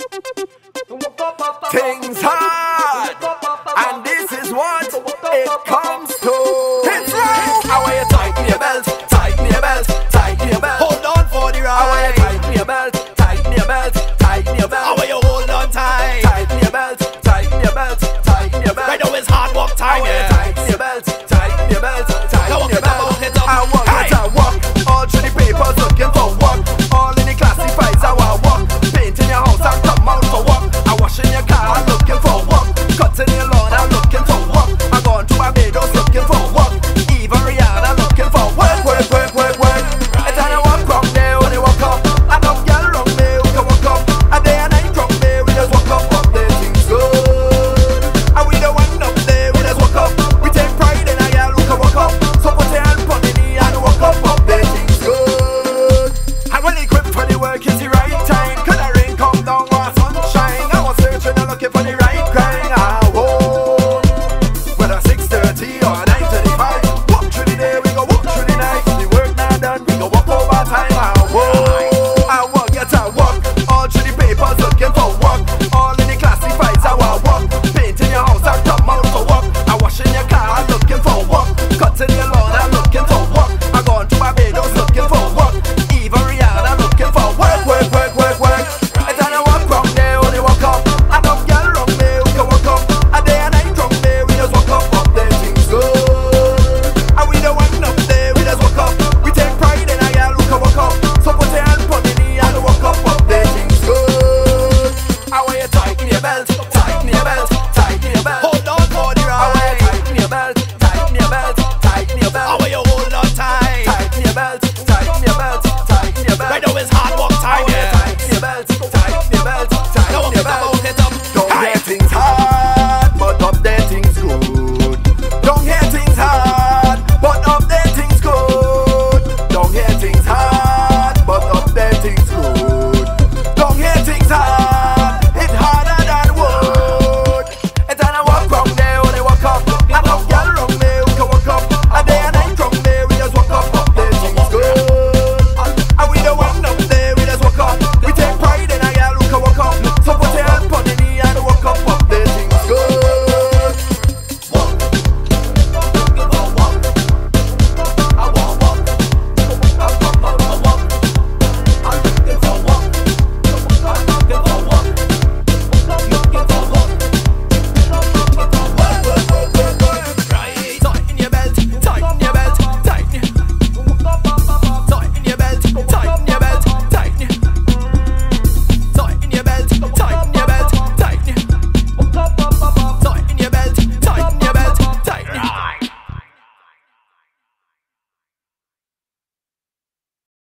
Things hard, and this is what it comes to. It's right. How are you tighten your belt, tighten your belt, tighten your belt. Hold on for the ride. How are you tighten your belt, tighten your belt, tighten your belt. How are you hold on tight? Tighten your belt, tighten your belt, tighten your belt. Right now it's hard work time, yeah. Tighten your belt, tighten your belt, tighten your belt. I walk Hey. it, I walk. All through the papers looking for work. All in the classifieds I walk. Painting your house and come out for work. I washing your car.